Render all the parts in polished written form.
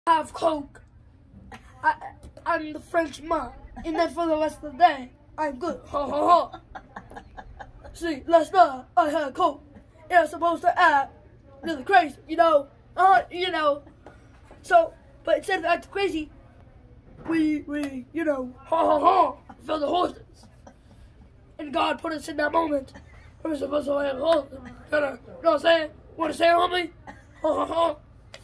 have Coke. I'm the Frenchman, and then for the rest of the day, I'm good. Ha ha ha. See, last night I had Coke. It was supposed to act really crazy, you know. So, but instead of acting crazy, we, ha ha ha, feel the horses. And God put us in that moment. We're supposed to have horses. You know what I'm saying? Want to say it, homie? Ha ha ha.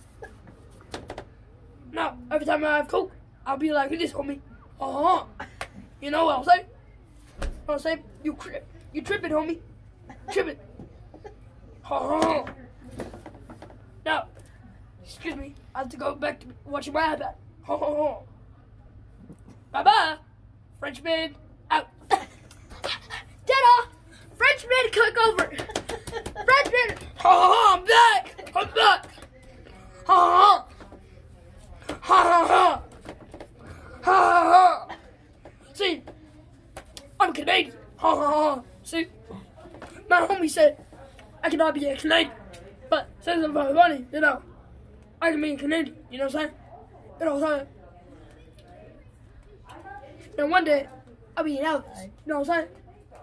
Now, every time I have Coke, I'll be like this, homie. Ha ha ha. You know what I'm saying? What I'm saying? You tripping, homie. Tripping. Ha ha ha. Now, excuse me, I have to go back to watching my iPad. Ha ha ha. Bye-bye. Frenchman out. Ta-da! Frenchman cook over. Frenchman. Ha ha ha, I'm back. I'm back. Ha ha ha. Ha ha ha. Ha ha ha. See, I'm Canadian. Ha ha ha. See, my homie said I cannot be a Canadian. But since I'm very funny, I can be a Canadian. You know what I'm saying? You know what I'm saying? And one day, I'll be an Elvis. You know what I'm saying?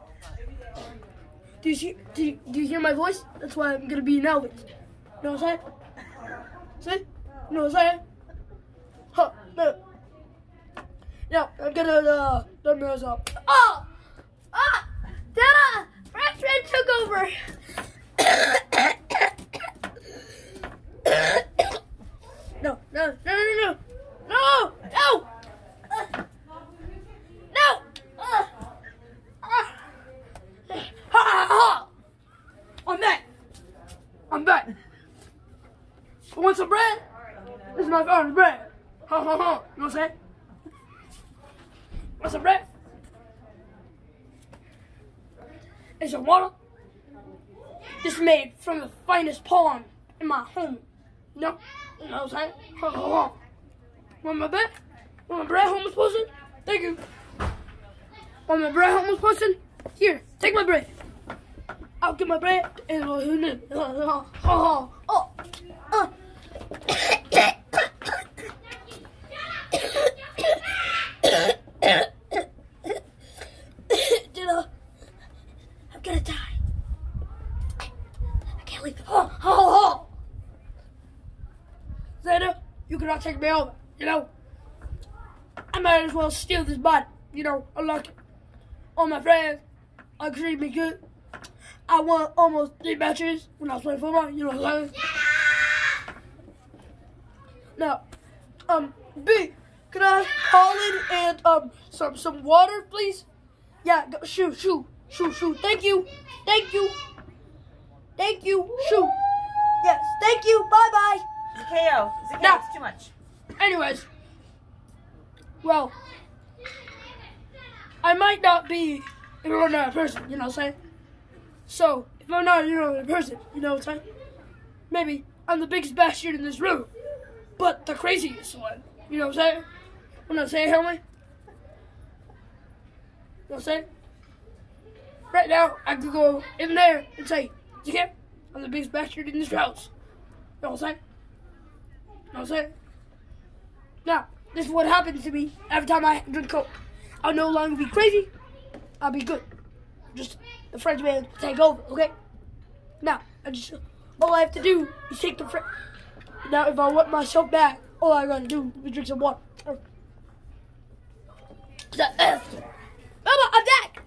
Do you hear my voice? That's why I'm gonna be an Elvis. You know what I'm saying? See? You know what I'm saying? Huh? No. Now I'm gonna turn this up. Oh! Ah! Dada! Frenchman took over. No! I'm back. You want some bread? This is my father's bread. Ha ha ha. You know what I'm saying? Want some bread? And some water? This is made from the finest palm in my home. You know what I'm saying? Ha ha ha. Want my bread? Want my bread, homeless person? Thank you. Want my bread, homeless person? Here, take my bread. I'll get my bread and I'm gonna die. I can't leave. Zeta, you cannot take me over. I might as well steal this body. Unlock it. All my friends are treating me good. I won almost 3 matches when I was playing football. You know what I'm saying? Now, B, can I call in and some water, please? Yeah, shoot. Thank you. Shoot. Yes, thank you. Bye. KO. Now, it's too much. Anyways, well, I might not be an ordinary person. You know what I'm saying? So, if I'm not an ordinary person, you know what I'm saying? Maybe I'm the biggest bastard in this room, but the craziest one. You know what I'm saying? When I say, homie? You know what I'm saying? Right now, I could go in there and say, okay, I'm the biggest bastard in this house. You know what I'm saying? You know what I'm saying? Now, this is what happens to me every time I drink Coke. I'll no longer be crazy. I'll be good. Just the Frenchman take over, okay? Now, all I have to do is take the French. Now, if I want myself back, all I gotta do is drink some water. Mama, I'm back!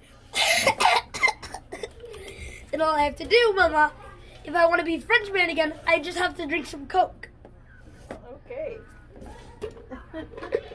And all I have to do, Mama, if I want to be Frenchman again, I just have to drink some Coke. Okay.